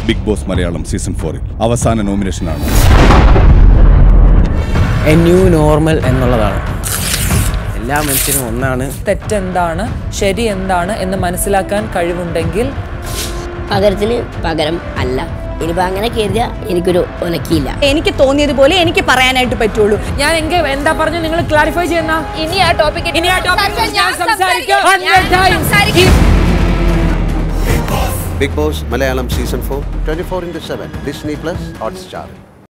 Big boss Malayalam season 4 അവസാന നോമിനേഷനാണ്. A new normal എന്നുള്ളതാണ്. എല്ലാ മനുഷ്യരും ഒന്നാണ്. തെറ്റെന്താണ് ശരി എന്താണ് എന്ന് മനസ്സിലാക്കാൻ കഴിവുണ്ടെങ്കിൽ പകരത്തിന് പകരം അല്ല. ഇനിയിപ്പോൾ അങ്ങനെ കരുതിയാൽ എനിക്കൊരു ഒലക്കിയില്ല. എനിക്ക് തോന്നിയതുപോലെ എനിക്ക് പറയാനായിട്ട് പറ്റുള്ളൂ. ഞാൻ എന്താ പറഞ്ഞു നിങ്ങൾ ക്ലാരിഫൈ ചെയ്യുന്ന ഇനി ആ topic Bigg Boss Malayalam Season 4, 24/7, Disney+Hotstar.